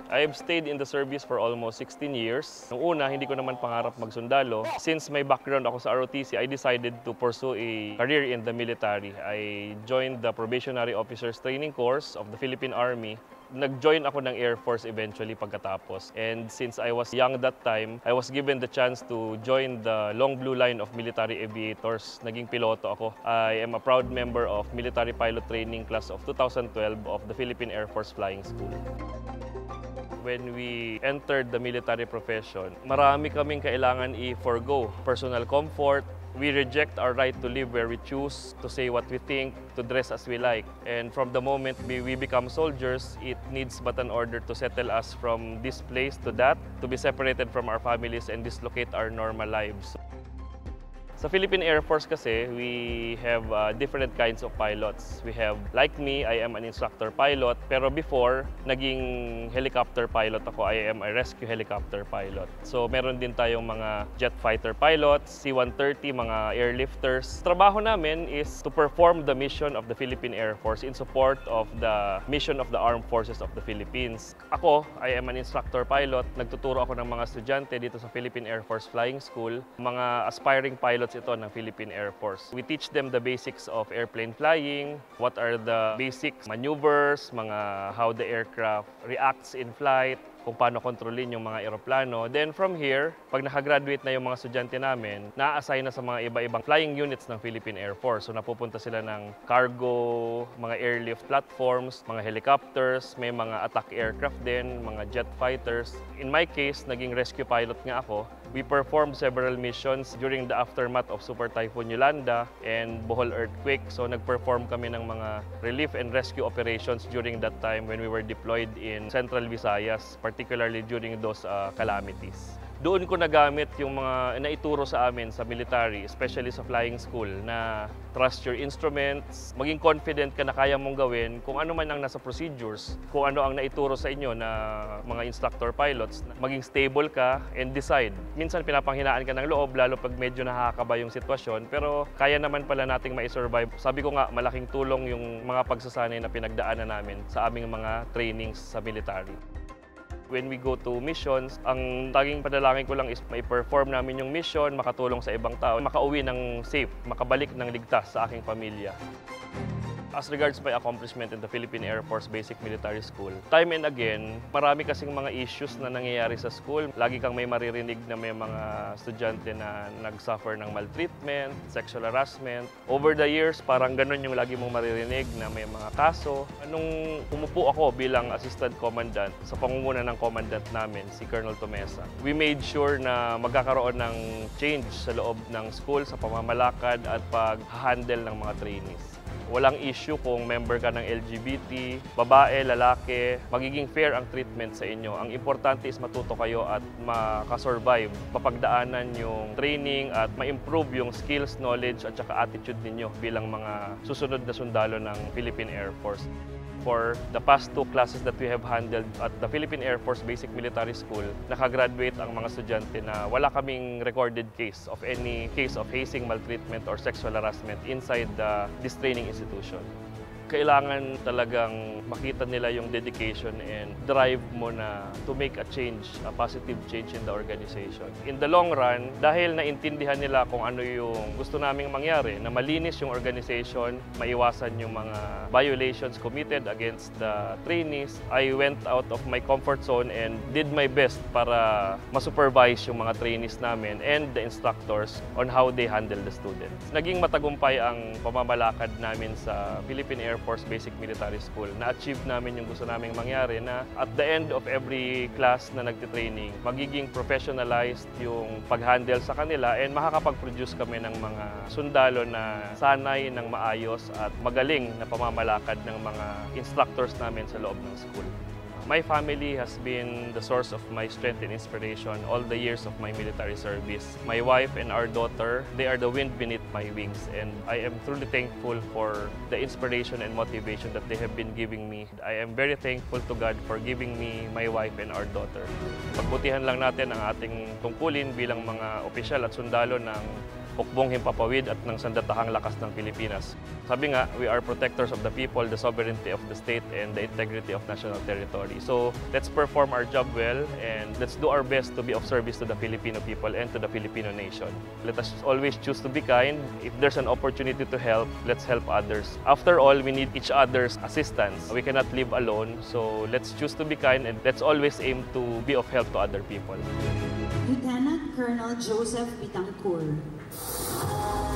I've stayed in the service for almost 16 years. Noong una, hindi ko naman pangarap magsundalo. Since may background ako sa ROTC, I decided to pursue a career in the military. I joined the Probationary Officers Training Course of the Philippine Army. Nag-join ako ng Air Force eventually pagkatapos. And since I was young that time, I was given the chance to join the long blue line of military aviators. Naging piloto ako. I am a proud member of Military Pilot Training Class of 2012 of the Philippine Air Force Flying School. When we entered the military profession, marami kaming kailangan i-forgo. Personal comfort, we reject our right to live where we choose, to say what we think, to dress as we like. And from the moment we become soldiers, it needs but an order to settle us from this place to that, to be separated from our families and dislocate our normal lives. Sa Philippine Air Force kasi, we have different kinds of pilots. We have, like me, I am an instructor pilot. Pero before, naging helicopter pilot ako. I am a rescue helicopter pilot. So meron din tayong mga jet fighter pilots, C-130, mga airlifters. Trabaho namin is to perform the mission of the Philippine Air Force in support of the mission of the Armed Forces of the Philippines. Ako, I am an instructor pilot. Nagtuturo ako ng mga estudyante dito sa Philippine Air Force Flying School. Mga aspiring pilots ito ng Philippine Air Force. We teach them the basics of airplane flying, what are the basic maneuvers, how the aircraft reacts in flight, kung paano kontrolin yung mga eroplano. Then from here, pag nakagraduate na yung mga estudyante namin, na-assign na sa mga iba-ibang flying units ng Philippine Air Force. So napupunta sila ng cargo, mga airlift platforms, mga helicopters, may mga attack aircraft din, mga jet fighters. In my case, naging rescue pilot nga ako. We performed several missions during the aftermath of Super Typhoon Yolanda and Bohol earthquake. So nag-perform kami ng mga relief and rescue operations during that time when we were deployed in Central Visayas, particularly during those calamities. Doon ko nagamit yung mga naituro sa amin sa military, especially sa flying school, na trust your instruments, maging confident ka na kaya mong gawin kung ano man ang nasa procedures, kung ano ang naituro sa inyo na mga instructor pilots, maging stable ka and decide. Minsan pinapanghinaan ka ng loob, lalo pag medyo nakakaba yung sitwasyon, pero kaya naman pala nating ma-survive. Sabi ko nga, malaking tulong yung mga pagsasanay na pinagdaanan namin sa aming mga trainings sa military. When we go to missions, ang taging panalangin ko lang is may perform namin yung mission, makatulong sa ibang tao, makauwi ng safe, makabalik ng ligtas sa aking pamilya. As regards my accomplishment in the Philippine Air Force Basic Military School, time and again, marami kasing mga issues na nangyayari sa school. Lagi kang may maririnig na may mga estudyante na nag-suffer ng maltreatment, sexual harassment. Over the years, parang ganun yung lagi mong maririnig na may mga kaso. Nung umupo ako bilang assistant commandant sa pangunguna ng commandant namin, si Colonel Tomesa, we made sure na magkakaroon ng change sa loob ng school, sa pamamalakad at pag-handle ng mga trainees. Walang issue kung member ka ng LGBT, babae, lalaki, magiging fair ang treatment sa inyo. Ang importante is matuto kayo at makasurvive, mapagdaanan yung training at ma-improve yung skills, knowledge at saka attitude ninyo bilang mga susunod na sundalo ng Philippine Air Force. For the past 2 classes that we have handled at the Philippine Air Force Basic Military School, nakagraduate ang mga estudyante na wala kaming recorded case of any case of hazing, maltreatment, or sexual harassment inside this training institution. Kailangan talagang makita nila yung dedication and drive mo na to make a change, a positive change in the organization. In the long run, dahil naintindihan nila kung ano yung gusto naming mangyari, na malinis yung organization, maiwasan yung mga violations committed against the trainees, I went out of my comfort zone and did my best para masupervise yung mga trainees namin and the instructors on how they handle the students. Naging matagumpay ang pamamalakad namin sa Philippine Air Force Basic Military School. Na-achieve namin yung gusto naming mangyari na at the end of every class na nagtitraining, magiging professionalized yung pag-handle sa kanila and makakapag-produce kami ng mga sundalo na sanay ng maayos at magaling na pamamalakad ng mga instructors namin sa loob ng school. My family has been the source of my strength and inspiration all the years of my military service. My wife and our daughter, they are the wind beneath my wings, and I am truly thankful for the inspiration and motivation that they have been giving me. I am very thankful to God for giving me my wife and our daughter. Pagbutihan lang natin ang ating tungkulin bilang mga opisyal at sundalo ng hukbong himpapawid at ng sandatahang lakas ng Pilipinas. Sabi nga, we are protectors of the people, the sovereignty of the state, and the integrity of national territory. So let's perform our job well and let's do our best to be of service to the Filipino people and to the Filipino nation. Let us always choose to be kind. If there's an opportunity to help, let's help others. After all, we need each other's assistance. We cannot live alone, so let's choose to be kind and let's always aim to be of help to other people. Lieutenant Colonel Joseph Bitangcourt.